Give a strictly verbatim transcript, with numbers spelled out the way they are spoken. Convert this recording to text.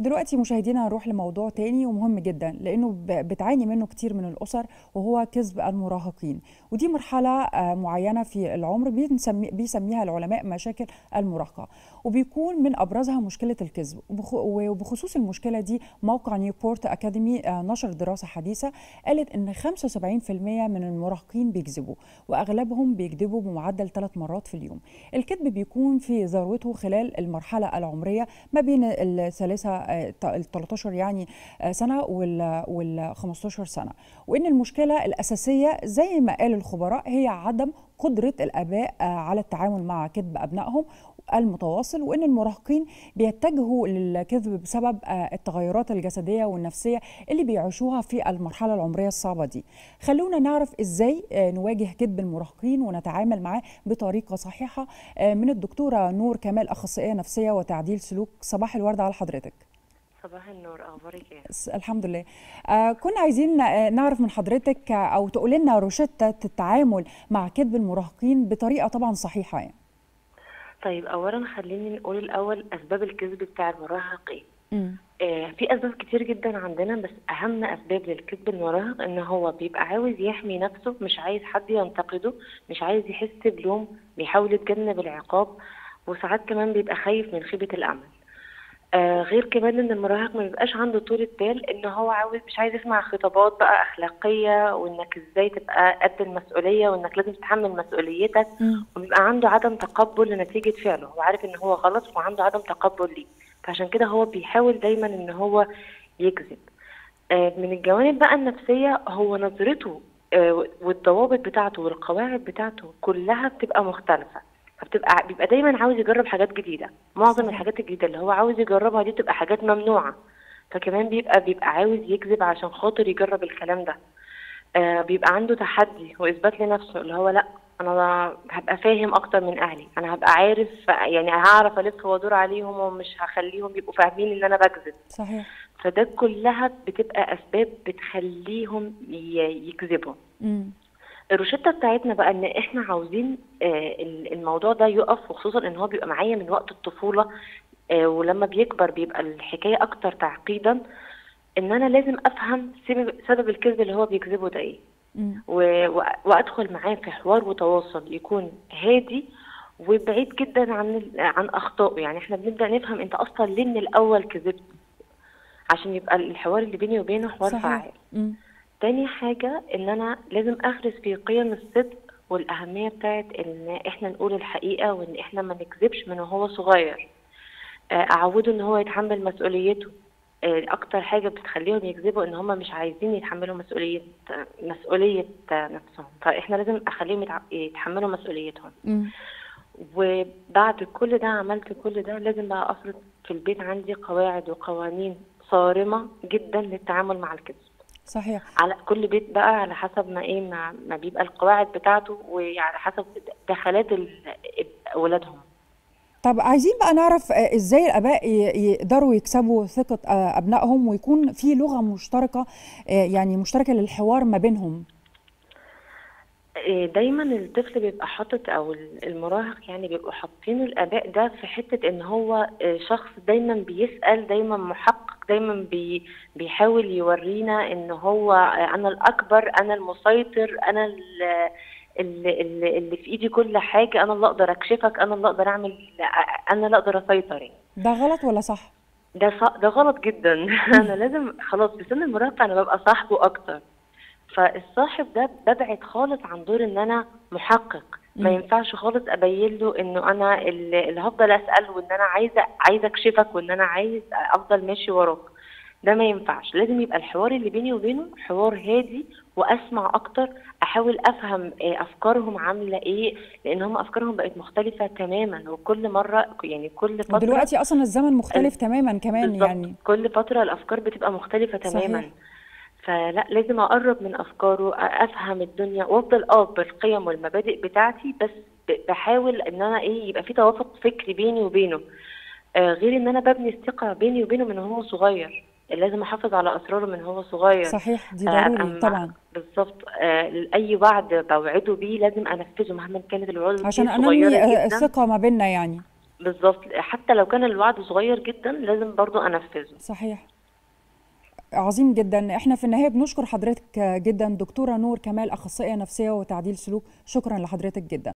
دلوقتي مشاهدينا هنروح لموضوع تاني ومهم جدا لأنه ب- بتعاني منه كتير من الأسر، وهو كذب المراهقين. ودي مرحلة آه، معينة في العمر بنسمي بيسميها العلماء مشاكل المراهقة، وبيكون من أبرزها مشكلة الكذب. وبخ- وبخصوص المشكلة دي موقع نيوبورت أكاديمي آه، نشر دراسة حديثة قالت إن خمسة وسبعين في المية من المراهقين بيكذبوا، وأغلبهم بيكذبوا بمعدل ثلاث مرات في اليوم. الكذب بيكون في ذروته خلال المرحلة العمرية ما بين الثالثة ال تلتاشر يعني آه، سنة وال وال خمستاشر سنة. وإن المشكلة الأساسية زي ما قال الخبراء هي عدم قدرة الآباء آه، على التعامل مع كذب أبنائهم المتواصل، وإن المراهقين بيتجهوا للكذب بسبب آه، التغيرات الجسدية والنفسية اللي بيعيشوها في المرحلة العمرية الصعبة دي. خلونا نعرف إزاي آه، نواجه كذب المراهقين ونتعامل معاه بطريقة صحيحة آه، من الدكتورة نور كمال، أخصائية نفسية وتعديل سلوك. صباح الورد على حضرتك. صباح النور، اخبارك ايه؟ س- الحمد لله. آه كنا عايزين آه، نعرف من حضرتك آه، او تقول لنا روشتة التعامل مع كذب المراهقين بطريقة طبعا صحيحة يعني. طيب، اولا خليني نقول الاول اسباب الكذب بتاع المراهق ايه. امم. آه في اسباب كتير جدا عندنا، بس اهم اسباب للكذب المراهق ان هو بيبقى عاوز يحمي نفسه، مش عايز حد ينتقده، مش عايز يحس بلوم، بيحاول يتجنب العقاب، وساعات كمان بيبقى خايف من خيبة الامل. آه غير كمان ان المراهق ما بيبقاش عنده طولة بال، ان هو عاوز مش عايز يسمع خطابات بقى اخلاقية، وانك ازاي تبقى قد المسؤولية، وانك لازم تتحمل مسؤوليتك. امم. وبيبقى عنده عدم تقبل لنتيجة فعله، هو عارف ان هو غلط وعنده عدم تقبل ليه، فعشان كده هو بيحاول دايما ان هو يكذب. آه من الجوانب بقى النفسية، هو نظرته آه والضوابط بتاعته والقواعد بتاعته كلها بتبقى مختلفة، فبتبقى بيبقى دايما عاوز يجرب حاجات جديدة. معظم صحيح. الحاجات الجديدة اللي هو عاوز يجربها دي بتبقى حاجات ممنوعة، فكمان بيبقى بيبقى عاوز يكذب عشان خاطر يجرب الكلام ده. آه بيبقى عنده تحدي واثبات لنفسه، اللي هو لا، انا هبقى فاهم اكتر من اهلي، انا هبقى عارف، يعني هعرف الف وادور عليهم ومش هخليهم يبقوا فاهمين ان انا بكذب. صحيح. فده كلها بتبقى اسباب بتخليهم ي- يكذبوا. امم. الروشتة بتاعتنا بقى ان احنا عاوزين آه، الموضوع ده يقف، وخصوصا ان هو بيبقى معايا من وقت الطفولة. آه، ولما بيكبر بيبقى الحكاية اكتر تعقيدا. ان انا لازم افهم سبب سبب الكذب اللي هو بيكذبه ده ايه، امم. و- و- وادخل معاه في حوار وتواصل يكون هادي وبعيد جدا عن ال- عن اخطائه. يعني احنا بنبدا نفهم انت اصلا ليه من الاول كذبت، عشان يبقى الحوار اللي بيني وبينه حوار صحيح. فعال. امم. تاني حاجة ان انا لازم اغرس في قيم الصدق والاهمية بتاعت ان احنا نقول الحقيقة، وان احنا ما نكذبش من وهو صغير. آه، اعوده ان هو يتحمل مسؤوليته. آه، اكتر حاجة بتخليهم يكذبوا ان هم مش عايزين يتحملوا مسؤولية مسؤولية نفسهم، فاحنا لازم اخليهم يتع- يتحملوا مسؤوليتهم. امم. وبعد كل ده، عملت كل ده، لازم بقى افرض في البيت عندي قواعد وقوانين صارمة جدا للتعامل مع الكذب. صحيح. على كل بيت بقى على حسب ما ايه ما, ما بيبقى القواعد بتاعته، وعلى حسب دخلات ال- اولادهم. طب عايزين بقى نعرف آه، ازاي الاباء ي- يقدروا يكسبوا ثقة آه، ابنائهم ويكون في لغة مشتركة، آه، يعني مشتركة للحوار ما بينهم. إيه، دايما الطفل بيبقى حاطط، او المراهق يعني بيبقوا حاطين الاباء ده في حتة ان هو آه، شخص دايما بيسأل، دايما محقق، دايما بي بيحاول يورينا ان هو آه، انا الاكبر، انا المسيطر، انا ال- اللي, اللي, اللي في ايدي كل حاجة، انا اللي اقدر اكشفك، انا اللي اقدر اعمل، انا اللي اقدر اسيطر يعني. ده غلط ولا صح؟ ده ص- ده غلط جدا. انا لازم خلاص في سن المراهقة انا ببقى صاحبه اكتر. فالصاحب ده ببعد خالص عن دور ان انا محقق. ما امم. ينفعش خالص ابين له انه انا اللي اللي هفضل اسال، وان انا عايزه عايزه اكشفك، وان انا عايز افضل ماشي وراك. ده ما ينفعش. لازم يبقى الحوار اللي بيني وبينه حوار هادي، واسمع اكتر، احاول افهم آه، افكارهم عامله ايه، لان هم افكارهم بقت مختلفه تماما، وكل مره يعني كل فتره. ودلوقتي اصلا الزمن مختلف تماما كمان بالظبط، يعني. كل فتره الافكار بتبقى مختلفه تماما. صحيح. فلا، لازم اقرب من افكاره، افهم الدنيا، وافضل اه بالقيم والمبادئ بتاعتي، بس ب- بحاول ان انا ايه يبقى في توافق فكري بيني وبينه. آه غير ان انا ببني الثقه بيني وبينه من هو صغير، لازم احافظ على اسراره من هو صغير. صحيح، دي آه ابقى ضروري مع- طبعا. بالظبط. آه اي وعد بوعده بيه لازم انفذه، مهما كانت الوعود دي عشان انمي صغيره آه، جدا. الثقة ما بيننا يعني. بالظبط، حتى لو كان الوعد صغير جدا لازم برضو انفذه. صحيح. عظيم جدا. احنا في النهاية بنشكر حضرتك جدا دكتورة نور كمال، أخصائية نفسية وتعديل سلوك. شكرا لحضرتك جدا.